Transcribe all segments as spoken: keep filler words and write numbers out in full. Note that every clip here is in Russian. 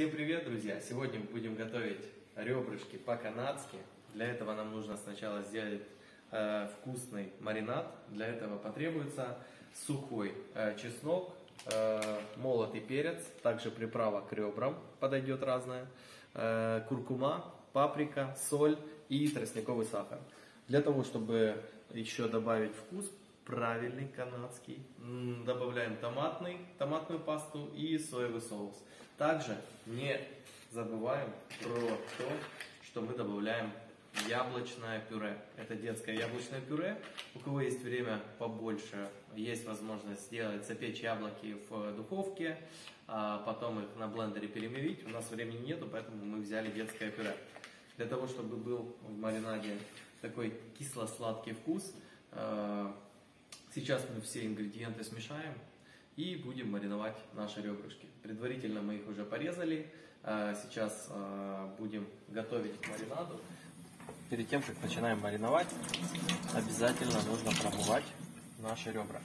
Всем привет, друзья! Сегодня мы будем готовить ребрышки по-канадски. Для этого нам нужно сначала сделать э, вкусный маринад. Для этого потребуется сухой э, чеснок, э, молотый перец, также приправа к ребрам подойдет разная, э, куркума, паприка, соль и тростниковый сахар. Для того, чтобы еще добавить вкус правильный канадский, добавляем томатный, томатную пасту и соевый соус. Также не забываем про то, что мы добавляем яблочное пюре. Это детское яблочное пюре. У кого есть время побольше, есть возможность сделать, запечь яблоки в духовке, а потом их на блендере перемелить. У нас времени нету, поэтому мы взяли детское пюре. Для того, чтобы был в маринаде такой кисло-сладкий вкус, сейчас мы все ингредиенты смешаем и будем мариновать наши ребрышки. Предварительно мы их уже порезали. Сейчас будем готовить к маринаду. Перед тем, как начинаем мариновать, обязательно нужно промывать наши ребра.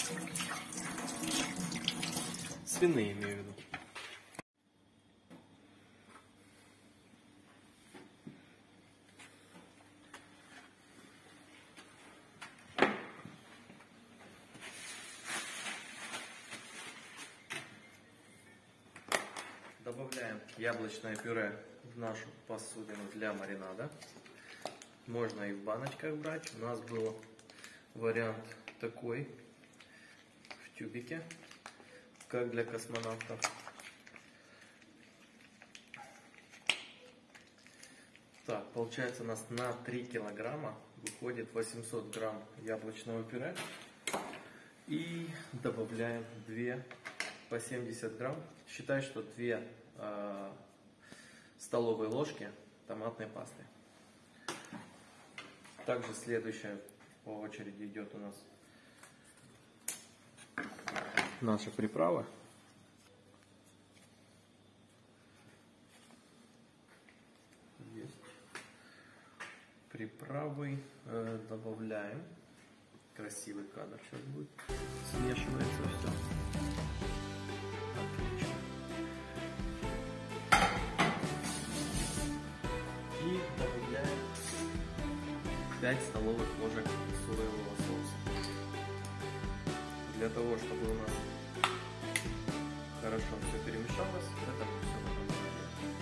Свиные, имею в виду. Добавляем яблочное пюре в нашу посудину для маринада. Можно и в баночках брать. У нас был вариант такой, в тюбике, как для космонавтов. Так, получается у нас на три килограмма выходит восемьсот грамм яблочного пюре. И добавляем две по семьдесят грамм. Считай, что две э, столовые ложки томатной пасты. Также следующая по очереди идет у нас наша приправа. Есть. Приправы э, добавляем. Красивый кадр сейчас будет. Смешивается все. Отлично. И добавляем пять столовых ложек соевого соуса. Для того, чтобы у нас хорошо все перемешалось, это мы все потом добавляем.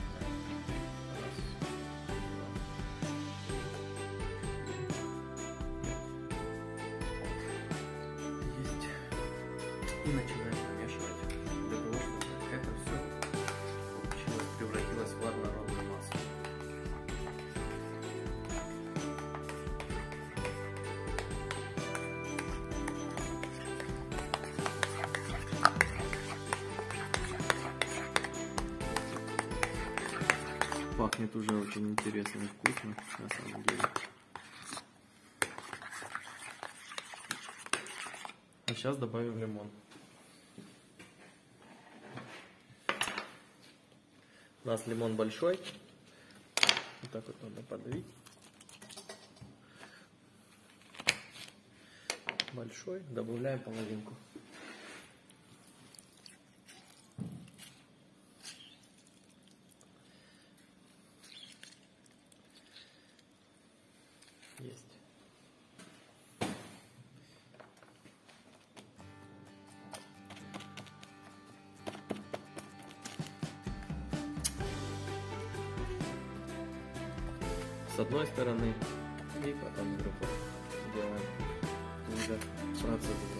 Есть. И начинаем помешивать, для того, чтобы это все получилось, превратилось в однородную массу. Пахнет уже очень интересно и вкусно, на самом деле. А сейчас добавим лимон. У нас лимон большой. Вот так вот надо подавить. Большой. Добавляем половинку. Есть. С одной стороны и потом с другой делаем ту же процедуру.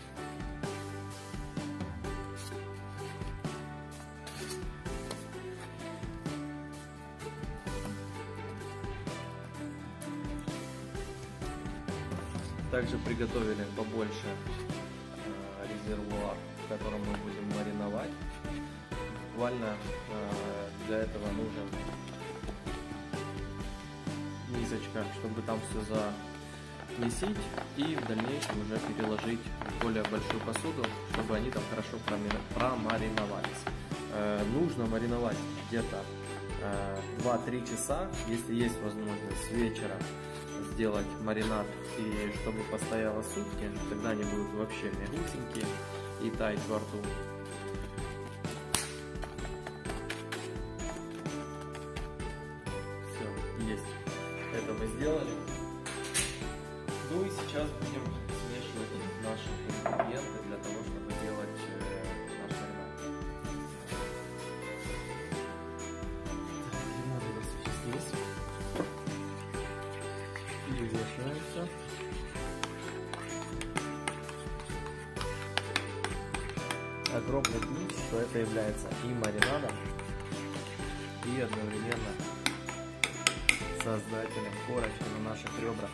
Также приготовили побольше э, резервуар, в котором мы будем мариновать. Буквально э, для этого нужен мисочка, чтобы там все замесить и в дальнейшем уже переложить в более большую посуду, чтобы они там хорошо промариновались. Э, нужно мариновать где-то э, два-три часа, если есть возможность с вечера сделать маринад, и чтобы постояло сутки, тогда они будут вообще мягусенькие и таять во рту. сделали. Ну и сейчас будем смешивать наши ингредиенты для того, чтобы делать наш маринад. Лимон у нас здесь. Перемешивается. Огромный плюс, что это является и маринадом, и одновременно создателем корочки на наших ребрах.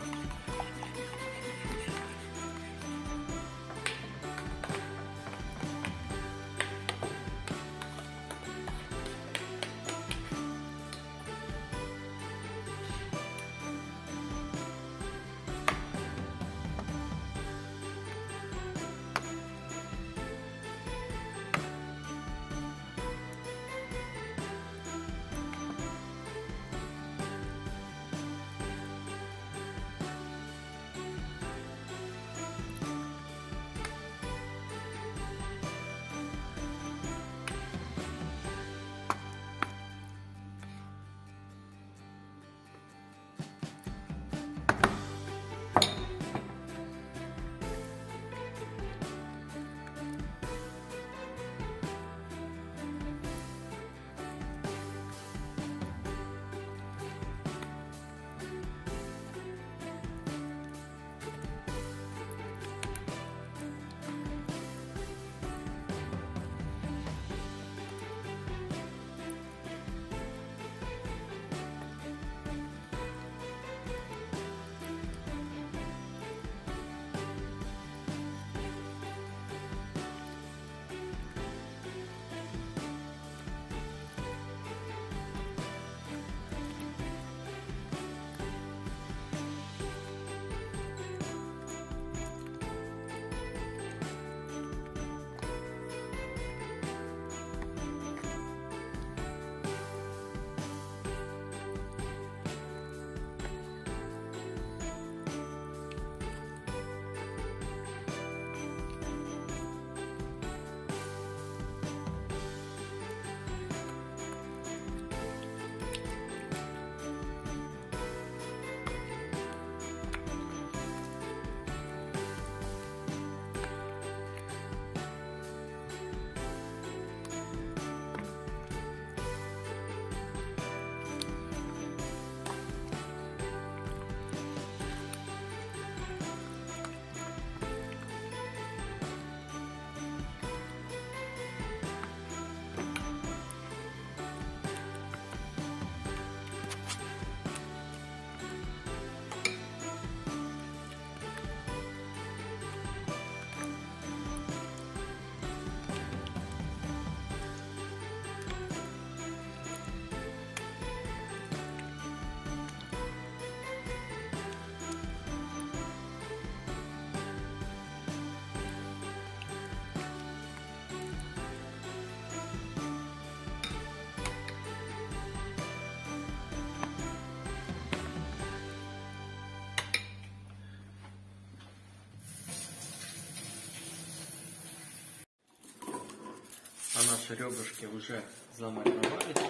А наши ребрышки уже замариновались.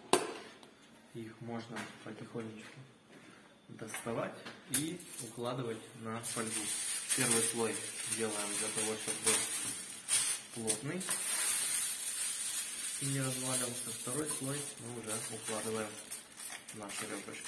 Их можно потихонечку доставать и укладывать на фольгу. Первый слой делаем для того, чтобы был плотный и не развалился. Второй слой мы уже укладываем наши ребрышки.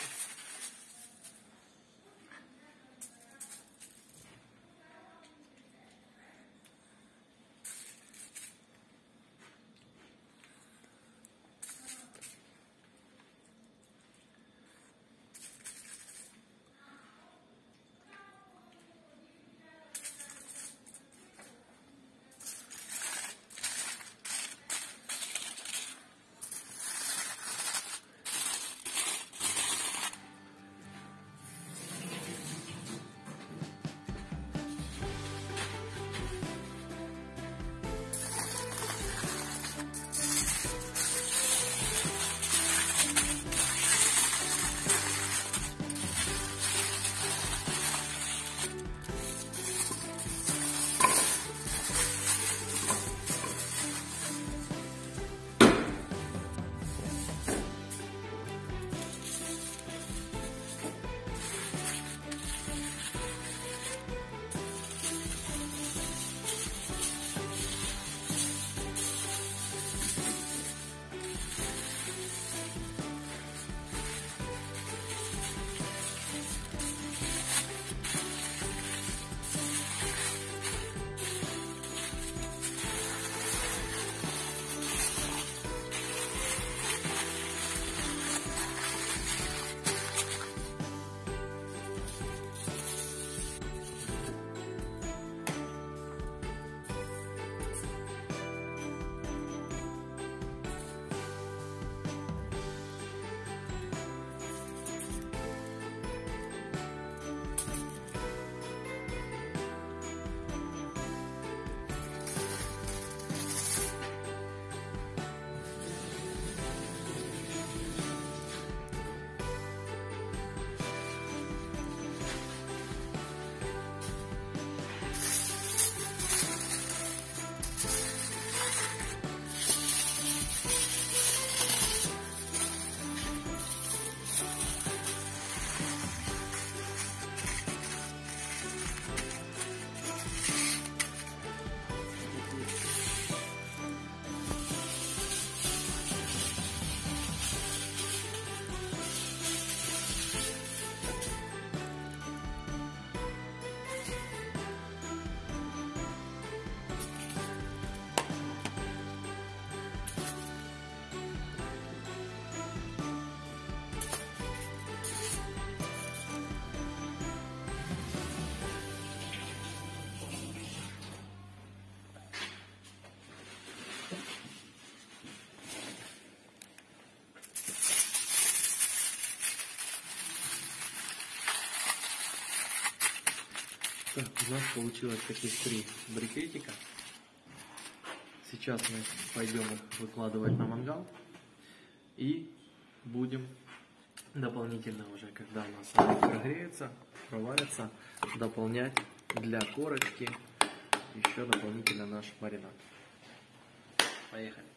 Так, у нас получилось таких три брикетика. Сейчас мы пойдем их выкладывать на мангал и будем дополнительно уже, когда у нас они прогреются, проварятся, дополнять для корочки еще дополнительно наш маринад. Поехали!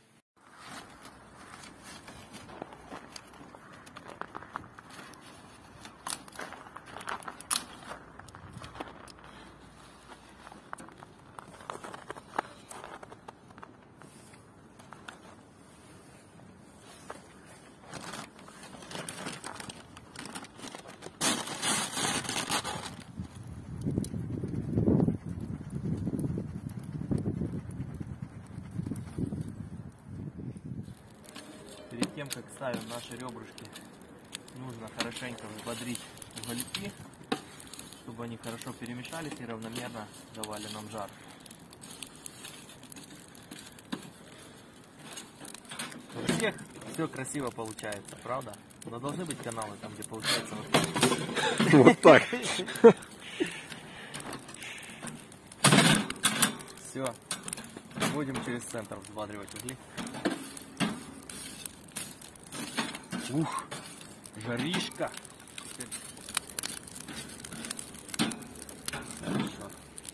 Перед тем, как ставим наши ребрышки, нужно хорошенько взбодрить угольки, чтобы они хорошо перемешались и равномерно давали нам жар. У всех все красиво получается, правда? Но должны быть каналы там, где получается вот так. Вот так. Все. Будем через центр взбадривать угли. Ух, жаришка. Хорошо.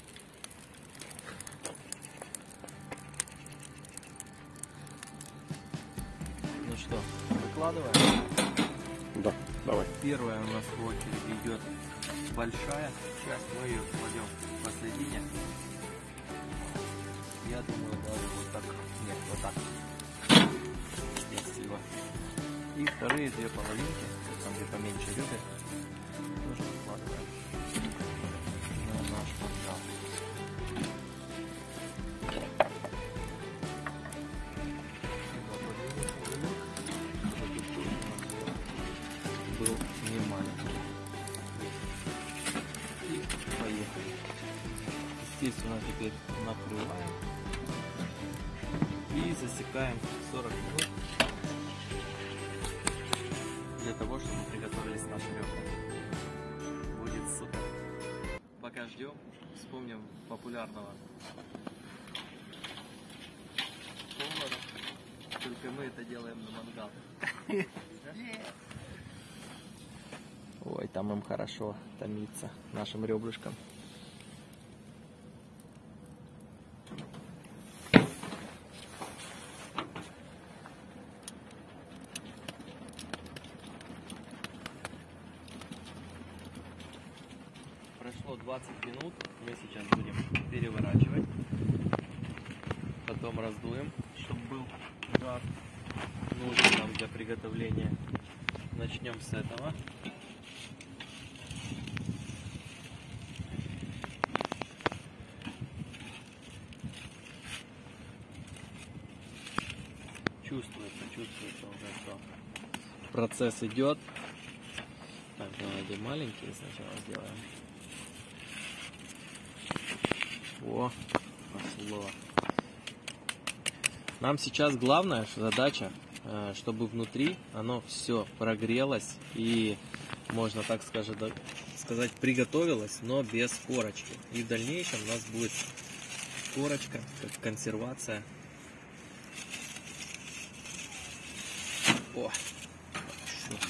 Ну что, выкладываем? Да, давай. Первая у нас в очереди идет большая часть, мы ее кладем посередине. Я думаю, даже вот так. Нет, вот так. Красиво. И вторые две половинки, там где поменьше ребер, тоже выкладываем на наш мангал. Был не маленький. И поехали. Естественно, теперь накрываем и засекаем сорок минут. Для того, чтобы приготовились наши ребра. Будет супер. Пока ждем, вспомним популярного повара. Только мы это делаем на мангал. Ой, там им хорошо томиться, нашим ребрышкам. Прошло двадцать минут, мы сейчас будем переворачивать, потом раздуем, чтобы был жар нужен нам для приготовления. Начнем с этого. Чувствуется, чувствуется уже, что процесс идет. Так, давайте маленькие сначала сделаем. О, пошло. Нам сейчас главная задача, чтобы внутри оно все прогрелось и, можно так сказать, приготовилось, но без корочки. И в дальнейшем у нас будет корочка, как консервация. О, хорошо.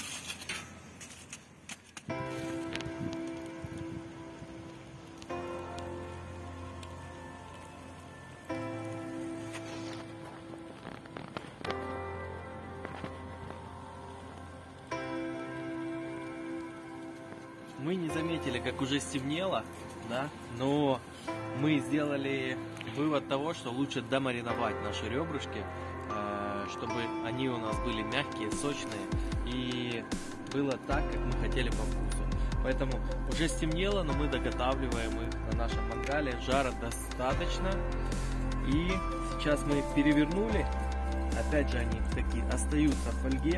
Мы не заметили, как уже стемнело, да, но мы сделали вывод того, что лучше домариновать наши ребрышки, чтобы они у нас были мягкие, сочные и было так, как мы хотели по вкусу. Поэтому уже стемнело, но мы доготавливаем их на нашем мангале. Жара достаточно. И сейчас мы их перевернули. Опять же они такие остаются в фольге.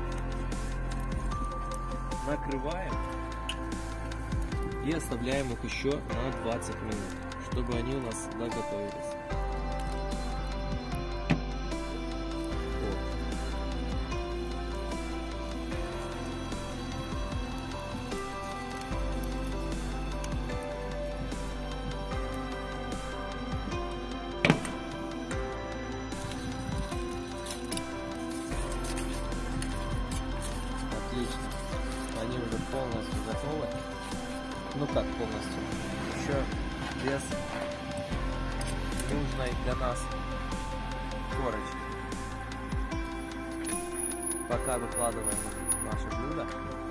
Накрываем. И оставляем их еще на двадцать минут, чтобы они у нас доготовились. Отлично. Они уже полностью готовы. Ну как полностью? Еще без нужной для нас корочки. Пока выкладываем наше блюдо.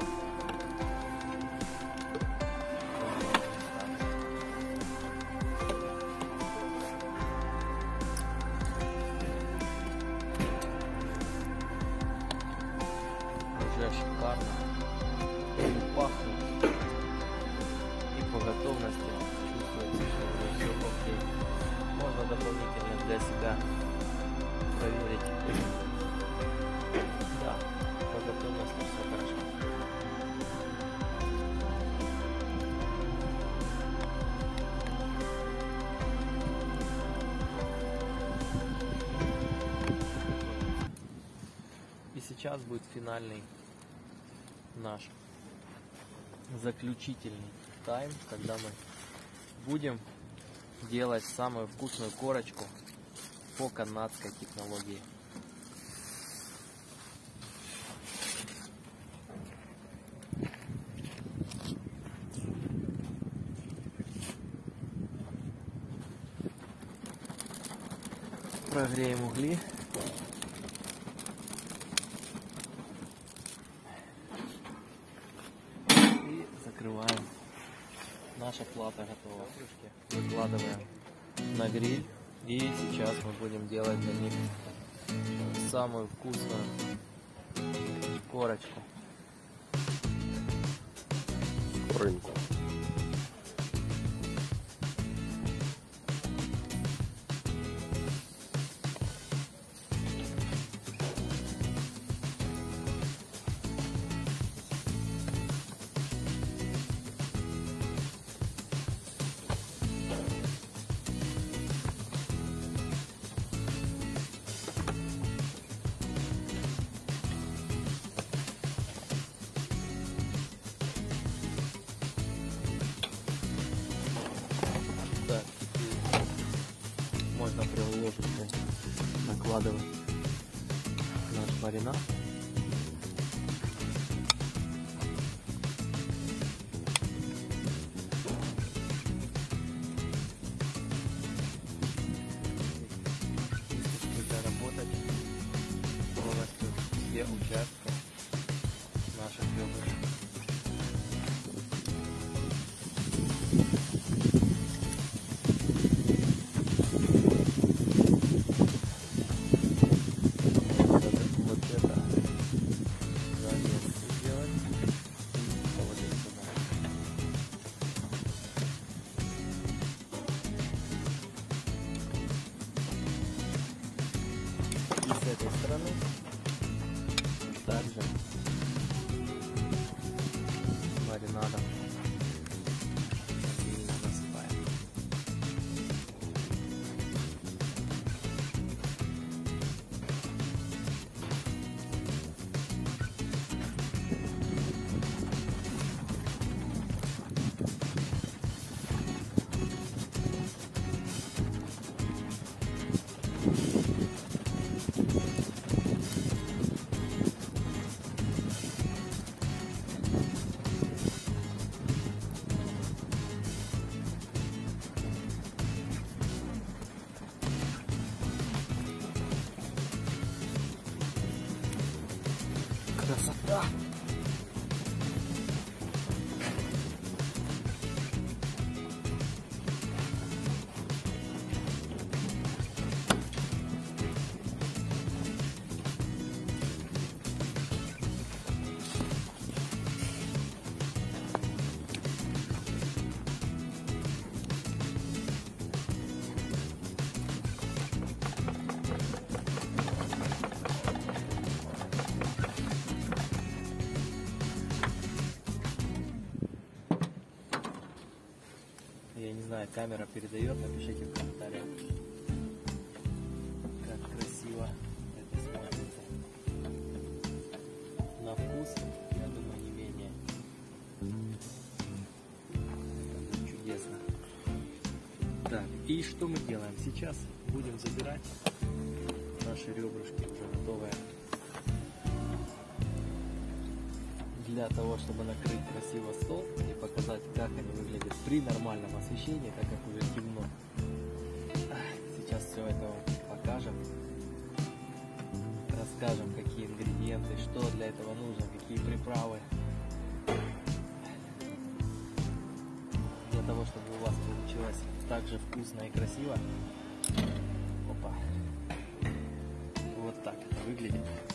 Уже шикарно пахнет, и по готовности чувствуется, что уже все окей. Можно дополнительно для себя проверить. Да, по готовности все хорошо. И сейчас будет финальный наш заключительный тайм, когда мы будем делать самую вкусную корочку по канадской технологии. Прогреем угли. И закрываем. Наша плата готова. Выкладываем на гриль. И сейчас мы будем делать для них самую вкусную корочку. Рынку. Можно прям ложечкой накладывать наш маринад. Заработать полностью все участки наших ребрышек. С этой стороны также маринадом сильно насыпаем. Красота! Я не знаю, камера передает, напишите в комментариях, как красиво это смотрится. На вкус, я думаю, не менее. Это чудесно. Так, и что мы делаем? Сейчас будем забирать наши ребрышки, уже готовые. для того, чтобы накрыть красиво стол и показать, как они выглядят при нормальном освещении, так как уже темно. Сейчас все это вам покажем, расскажем, какие ингредиенты, что для этого нужно, какие приправы, для того, чтобы у вас получилось так же вкусно и красиво. Опа. Вот так это выглядит.